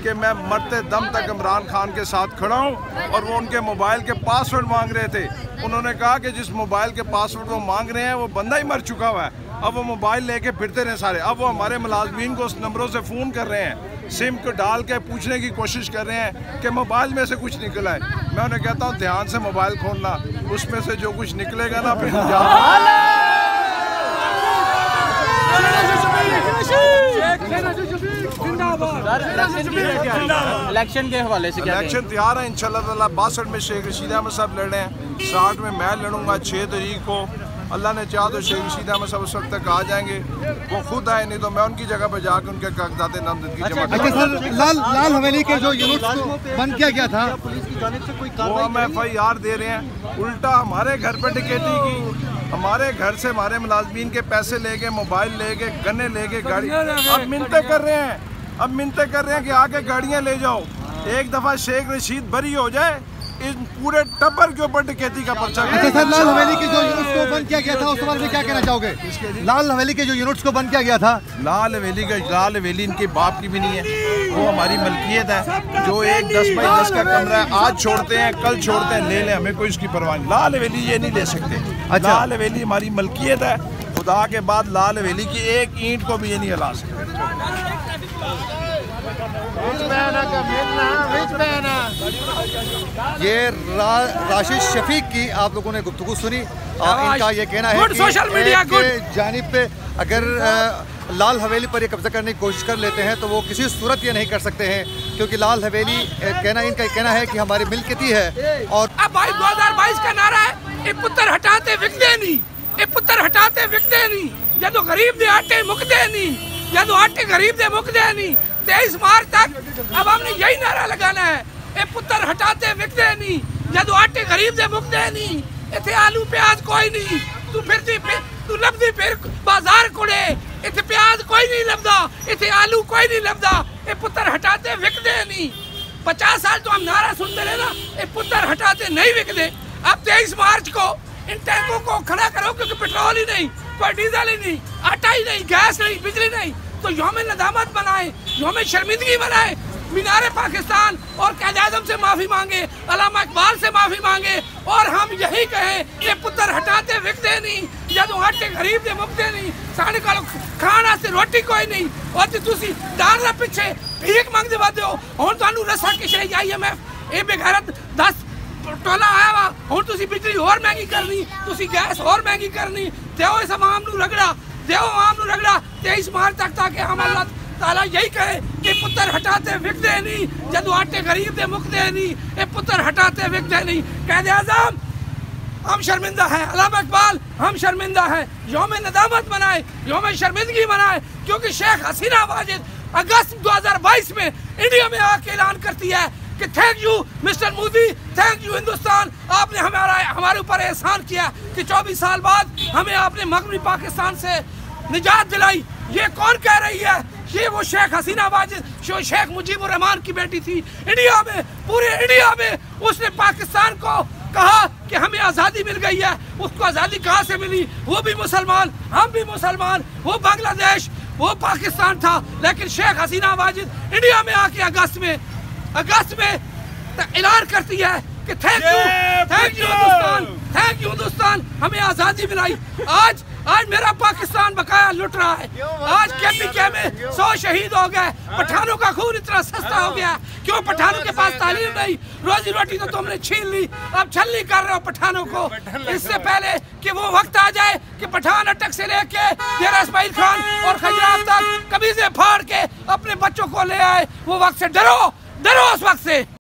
कि मैं मरते दम तक इमरान खान के साथ खड़ा हूँ। और वो उनके मोबाइल के पासवर्ड मांग रहे थे। उन्होंने कहा कि जिस मोबाइल के पासवर्ड वो मांग रहे हैं वो बंदा ही मर चुका हुआ है। अब वो मोबाइल लेके फिरते रहे सारे। अब वो हमारे मुलाजमीन को उस नंबरों से फ़ोन कर रहे हैं, सिम को डाल के पूछने की कोशिश कर रहे हैं कि मोबाइल में से कुछ निकला है। मैं उन्हें कहता हूँ ध्यान से मोबाइल खोलना, उसमें से जो कुछ निकलेगा ना फिर इलेक्शन के हवाले से इलेक्शन तैयार है इंशाल्लाह ताला। 62 में शेख रशीद अहमद साहब लड़ रहे हैं, 60 में मैं लड़ूंगा। 6 तारीख को अल्लाह ने चाहा तो शेख रशीद अहमद साहब उस वक्त तक आ जाएंगे। वो खुद आए, नहीं तो मैं उनकी जगह पर जाकर उनके कागजात नामजदगी जमा करूंगा। लाल हवेली के जो यूनिट्स को बंद किया गया था, पुलिस की जानिब से कोई वो हम FIR दे रहे हैं। उल्टा हमारे घर पर डकैती की, हमारे घर से हमारे मुलाजमीन के पैसे लेके, मोबाइल लेके, गन्ने लेके, गाड़ी। अब मिन्नतें कर रहे हैं, अब मिन्नतें कर रहे हैं कि आके गाड़ियाँ ले जाओ। एक दफ़ा शेख रशीद बरी हो जाए, इस पूरे टब्बर के ऊपर डकैती का पर्चा। अच्छा सर, लाल हवेली के जो यूनिट्स को बंद किया गया था उस बारे में क्या कहना चाहोगे? लाल हवेली के जो यूनिट्स को बंद किया गया था, लाल हवेली इनके बाप की भी नहीं है, वो हमारी मलकियत है। जो एक 10 बाई 10 का कमरा है, आज छोड़ते हैं कल छोड़ते हैं, ले लें, हमें कोई इसकी परवाह नहीं। लाल हवेली ये नहीं ले सकते। अच्छा। लाल हवेली हमारी मलकियत है, खुदा के बाद लाल हवेली की एक ईंट को भी ये नहीं हिला सकते। ये राशिद शफीक की आप लोगों ने गुफ्तगू सुनी। इनका ये कहना है कि सोशल मीडिया की जानिब पे अगर लाल हवेली पर ये कब्जा करने की कोशिश कर लेते हैं तो वो किसी सूरत ये नहीं कर सकते हैं, क्योंकि लाल हवेली इनका कहना है कि हमारी मिल्कियती है। और अब भाई 2022 का नारा है, ये पुत्र हटाते विकते नहीं, ये पुत्र हटाते विकते नहीं, जदों गरीब दे आटे मुकते नहीं, जदों आटे गरीब दे मुकते नहीं। 23 मार्च तक अब हमने यही नारा लगाना है, ये पुत्र हटाते विकते नहीं, जदों आटे गरीब दे मुकते नहीं। इतने आलू प्याज कोई नहीं, तू लभदी फिर बाजार कुड़े, इतने प्याज कोई नहीं लभदा, इतने आलू कोई नहीं लभदा। ये पुत्र हटाते विकते नहीं। 50 साल तो हम नारा सुनते रहे ना, ये पुत्र हटाते नहीं विकते। अब 23 मार्च को इन टैंकों को खड़ा करो, क्योंकि पेट्रोल ही नहीं, कोई डीजल ही नहीं, आटा ही नहीं, गैस नहीं, बिजली नहीं। तो यौम नदामत बनाए, यौम शर्मिंदगी बनाए, मीनारे पाकिस्तान और क़ायद-ए-आज़म से माफ़ी मांगे, अल्लामा इकबाल से माफ़ी मांगे, और हम यही कहें ये पुत्र हटाते विकते नहीं, जदों आटे गरीब दे मुकते नहीं। साढ़े को खाना से रोटी कोई नहीं, और तुसी डालना पिछे भीख मंगते वादे हो। हुण तुहानू रस्सा किसे IMF ये बेगैरत 10 टोला आया वा, हुण तुसी बिजली और महंगी करनी, तुसी गैस और महंगी करनी। देओ इस अवाम नू रगड़ा, देओ अवाम नू रगड़ा 23 मार्च तक, ताकि हम अल्लाह ताला यही कहे कि पुत्र हटाते विकते नहीं, जदों आटे गरीब दे मुकते नहीं, ये पुत्र हटाते विकते नहीं। क़ायद-ए-आज़म हम शर्मिंदा हैं, अल्लामा इकबाल हम शर्मिंदा हैं। यौम नदामत मनाए, यौम शर्मिंदगी मनाए, क्योंकि शेख हसीना वाजिद अगस्त 2022 में इंडिया में आके ऐलान करती है कि thank you mister Modi, thank you Hindustan, आपने हमारे ऊपर एहसान किया कि 24 साल बाद हमें आपने मगरबी पाकिस्तान से निजात दिलाई। ये कौन कह रही है? ये वो शेख हसीना वाजिद, जो शेख मुजीबुर रहमान की बेटी थी। इंडिया में, पूरे इंडिया में उसने पाकिस्तान को कहा कि हमें आज़ादी मिल गई है। उसको आज़ादी कहाँ से मिली? वो भी मुसलमान, हम भी मुसलमान, वो बांग्लादेश, वो पाकिस्तान था। लेकिन शेख हसीना वाजिद इंडिया में आके अगस्त में ऐलान करती है कि thank you Hindustan, thank you Hindustan, हमें आज़ादी मिलाई। आज मेरा पाकिस्तान बकाया लुट रहा है। आज KPK में 100 शहीद हो गए, पठानों का खून इतना सस्ता हो गया। क्यों? पठानों के पास तालीम नहीं, रोजी रोटी तो तुमने छीन ली, अब छलनी कर रहे हो पठानों को। इससे पहले कि वो वक्त आ जाए कि पठान अटक से लेके डेरा इस्माइल खान और खजरात तक कमीज़ें फाड़ के अपने बच्चों को ले आए, वो वक्त से डरो उस वक्त से।